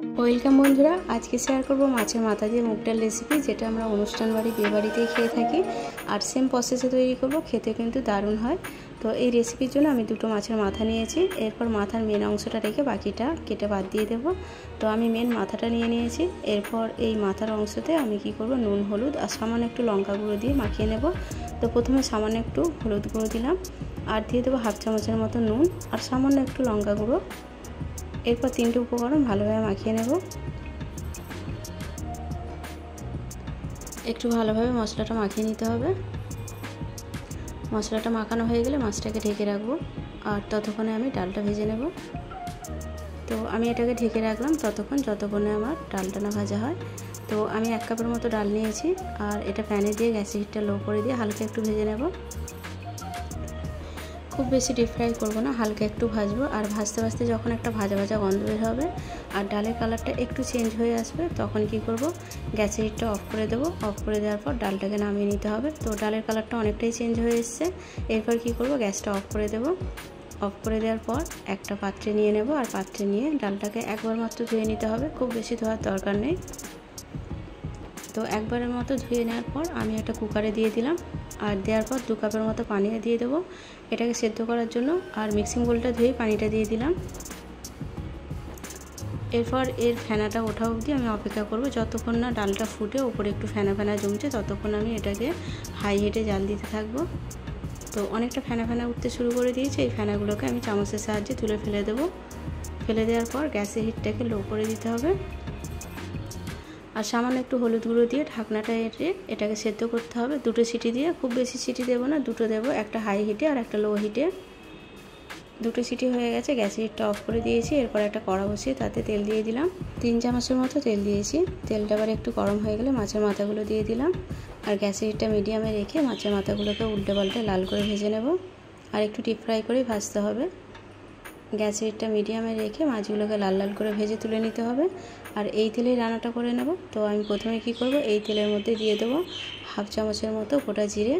Welcome বন্ধুরা, আজকে share করব মাছের মাথা দিয়ে মুগ ডাল রেসিপি, যেটা আমরা অনুষ্ঠান বাড়ি বিয়ে বাড়িতেই খেয়ে থাকি। আর সেম প্রসেসে তৈরি করব, খেতে কিন্তু দারুণ হয়। তো এই রেসিপির জন্য আমি দুটো মাছের মাথা নিয়েছি। এরপর মাথার মেন অংশটা রেখে বাকিটা কেটে বাদ দিয়ে দেব। তো আমি মেন মাথাটা নিয়ে নিয়েছি। এরপর এই মাথার অংশতে আমি কি করব, নুন, হলুদ আর সামান্য একটু লঙ্কা গুঁড়ো দিয়ে মাখিয়ে নেব। তো প্রথমে সামান্য একটু হলুদ গুঁড়ো দিলাম, আর দিয়ে দেবো হাফ চামচের মতো নুন আর সামান্য একটু লঙ্কা গুঁড়ো। এরপর তিনটে উপকরণ ভালোভাবে মাখিয়ে নেব। একটু ভালোভাবে মশলাটা মাখিয়ে নিতে হবে। মশলাটা মাখানো হয়ে গেলে মাছটাকে ঢেকে রাখবো, আর ততক্ষণে আমি ডালটা ভেজে নেব। তো আমি এটাকে ঢেকে রাখলাম ততক্ষণ, যতক্ষণে আমার ডালটা না ভাজা হয়। তো আমি 1 কাপের মতো ডাল নিয়েছি, আর এটা প্যানে দিয়ে গ্যাসের হিটটা লো করে দিয়ে হালকা একটু ভেজে নেব। খুব বেশি ডিপ ফ্রাই করবো না, হালকা একটু ভাজবো। আর ভাজতে ভাজতে যখন একটা ভাজা ভাজা গন্ধ বের হবে আর ডালের কালারটা একটু চেঞ্জ হয়ে আসবে, তখন কি করব, গ্যাসের হিটটা অফ করে দেবো। অফ করে দেওয়ার পর ডালটাকে নামিয়ে নিতে হবে। তো ডালের কালারটা অনেকটাই চেঞ্জ হয়ে এসছে। এরপর কি করব, গ্যাসটা অফ করে দেবো। অফ করে দেওয়ার পর একটা পাত্রে নিয়ে নেব, আর পাত্রে নিয়ে ডালটাকে একবার মাত্র ধুয়ে নিতে হবে, খুব বেশি ধোয়ার দরকার নেই। তো একবারের মতো ধুয়ে নেওয়ার পর আমি একটা কুকারে দিয়ে দিলাম, আর দেওয়ার পর 2 কাপের মতো পানি দিয়ে দেবো এটাকে সেদ্ধ করার জন্য। আর মিক্সিং বোলটা ধুয়ে পানিটা দিয়ে দিলাম। এরপর এর ফেনাটা ওঠা অবধি আমি অপেক্ষা করব, যতক্ষণ না ডালটা ফুটে ওপরে একটু ফেনা ফেনা জমছে, ততক্ষণ আমি এটাকে হাই হিটে জাল দিতে থাকবো। তো অনেকটা ফেনা ফেনা উঠতে শুরু করে দিয়েছে। এই ফেনাগুলোকে আমি চামচের সাহায্যে তুলে ফেলে দেবো। ফেলে দেওয়ার পর গ্যাসের হিটটাকে লো করে দিতে হবে, আর সামান্য একটু হলুদ গুঁড়ো দিয়ে ঢাকনাটা এটাকে সেদ্ধ করতে হবে। 2টো সিটি দিয়ে, খুব বেশি সিটি দেবো না, 2টো দেবো, একটা হাই হিটে আর একটা লো হিটে। 2টো সিটি হয়ে গেছে, গ্যাসের হিটটা অফ করে দিয়েছি। এরপর একটা কড়া বসিয়ে তাতে তেল দিয়ে দিলাম, 3 চামচের মতো তেল দিয়েছি। তেলটা আবার একটু গরম হয়ে গেলে মাছের মাথাগুলো দিয়ে দিলাম, আর গ্যাসের হিটটা মিডিয়ামে রেখে মাছের মাথাগুলোকে উল্টে পাল্টে লাল করে ভেজে নেব। আর একটু ডিপ ফ্রাই করেই ভাজতে হবে। গ্যাসের হিটটা মিডিয়ামে রেখে মাছগুলোকে লাল লাল করে ভেজে তুলে নিতে হবে, আর এই তেলেই রান্নাটা করে নেব। তো আমি প্রথমে কি করব, এই তেলের মধ্যে দিয়ে দেবো হাফ চামচের মতো গোটা জিরে,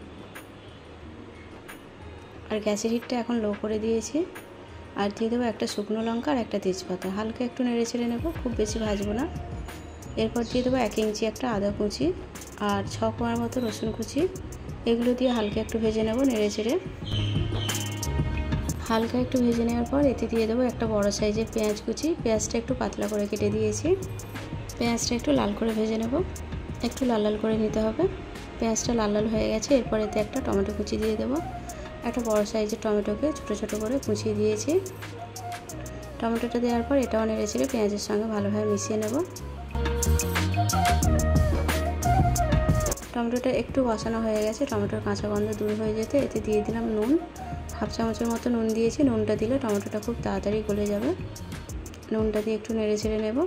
আর গ্যাসের হিটটা এখন লো করে দিয়েছি। আর দিয়ে দেবো একটা শুকনো লঙ্কা আর একটা তেজপাতা, হালকা একটু নেড়ে ছেড়ে নেব, খুব বেশি ভাজবো না। এরপর দিয়ে দেবো 1 ইঞ্চি একটা আদা কুচি আর 6 কোয়ার মতো রসুন কুচি। এগুলো দিয়ে হালকা একটু ভেজে নেব নেড়ে ছেড়ে। হালকা একটু ভেজে নেওয়ার পর এতে দিয়ে দেবো একটা বড় সাইজের পেঁয়াজ কুচি। পেঁয়াজটা একটু পাতলা করে কেটে দিয়েছি। পেঁয়াজটা একটু লাল করে ভেজে নেব, একটু লাল লাল করে নিতে হবে। পেঁয়াজটা লাল লাল হয়ে গেছে। এরপর এতে একটা টমেটো কুচি দিয়ে দেবো। একটা বড় সাইজের টমেটোকে ছোটো ছোটো করে কুচিয়ে দিয়েছি। টমেটোটা দেওয়ার পর এটাও নেড়ে ছেড়ে পেঁয়াজের সঙ্গে ভালোভাবে মিশিয়ে নেব। টমেটোটা একটু কষানো হয়ে গেছে, টমেটোর কাঁচা গন্ধ দূর হয়ে যেতে এতে দিয়ে দিলাম নুন, হাফ চামচের মতো নুন দিয়েছি। নুনটা দিলে টমেটোটা খুব তাড়াতাড়ি গলে যাবে। নুনটা দিয়ে একটু নেড়ে ছেড়ে নেব।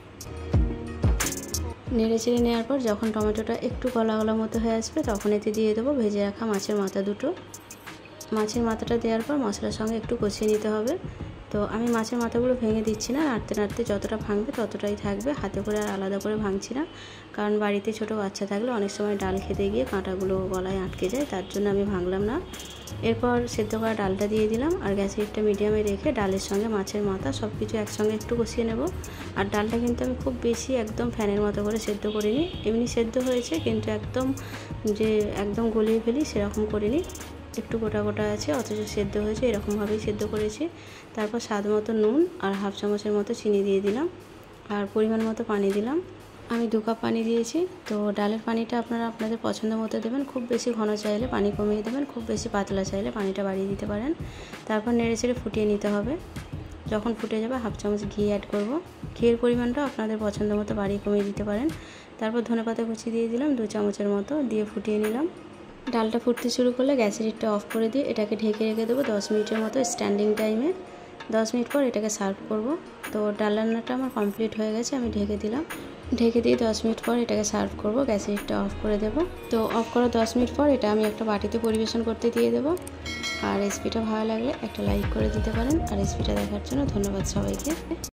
নেড়ে চেড়ে নেওয়ার পর যখন টমেটোটা একটু গলা গলা মতো হয়ে আসবে, তখন এতে দিয়ে দেবো ভেজে রাখা মাছের মাথা দুটো। মাছের মাথাটা দেওয়ার পর মশলার সঙ্গে একটু কষিয়ে নিতে হবে। তো আমি মাছের মাথাগুলো ভেঙে দিচ্ছি না, নাড়তে নাড়তে যতটা ভাঙবে ততটাই থাকবে, হাতে করে আর আলাদা করে ভাঙছি না। কারণ বাড়িতে ছোটো বাচ্চা থাকলে অনেক সময় ডাল খেতে গিয়ে কাঁটাগুলো গলায় আটকে যায়, তার জন্য আমি ভাঙলাম না। এরপর সেদ্ধ করা ডালটা দিয়ে দিলাম, আর গ্যাসের হিটটা মিডিয়ামে রেখে ডালের সঙ্গে মাছের মাথা সব কিছু একসঙ্গে একটু কষিয়ে নেব। আর ডালটা কিন্তু আমি খুব বেশি একদম ফ্যানের মতো করে সেদ্ধ করিনি, এমনি সেদ্ধ হয়েছে, কিন্তু একদম গলিয়ে ফেলি সেরকম করিনি। একটু গোটা গোটা আছে, অথচ সেদ্ধ হয়েছে, এরকমভাবেই সেদ্ধ করেছি। তারপর স্বাদ মতো নুন আর হাফ চামচের মতো চিনি দিয়ে দিলাম, আর পরিমাণ মতো পানি দিলাম। আমি 2 কাপ পানি দিয়েছি। তো ডালের পানিটা আপনারা আপনাদের পছন্দ মতো দেবেন, খুব বেশি ঘন চাইলে পানি কমিয়ে দেবেন, খুব বেশি পাতলা চাইলে পানিটা বাড়িয়ে দিতে পারেন। তারপর নেড়ে চেড়ে ফুটিয়ে নিতে হবে। যখন ফুটে যাবে হাফ চামচ ঘি অ্যাড করব। ঘিয়ের পরিমাণটা আপনাদের পছন্দ মতো বাড়িয়ে কমিয়ে দিতে পারেন। তারপর ধনেপাতা কুচি দিয়ে দিলাম 2 চামচের মতো, দিয়ে ফুটিয়ে নিলাম। ডালটা ফুটতে শুরু করলে গ্যাসের হিটটা অফ করে দিয়ে এটাকে ঢেকে রেখে দেবো 10 মিনিটের মতো স্ট্যান্ডিং টাইমে। 10 মিনিট পর এটাকে সার্ভ করব। তো ডাল রান্নাটা আমার কমপ্লিট হয়ে গেছে, আমি ঢেকে দিলাম। ঢেকে দিয়ে 10 মিনিট পর এটাকে সার্ভ করব। গ্যাসের হিটটা অফ করে দেব। তো অফ করা 10 মিনিট পর এটা আমি একটা বাটিতে পরিবেশন করতে দিয়ে দেবো। আর রেসিপিটা ভালো লাগলে একটা লাইক করে দিতে পারেন। আর রেসিপিটা দেখার জন্য ধন্যবাদ সবাইকে।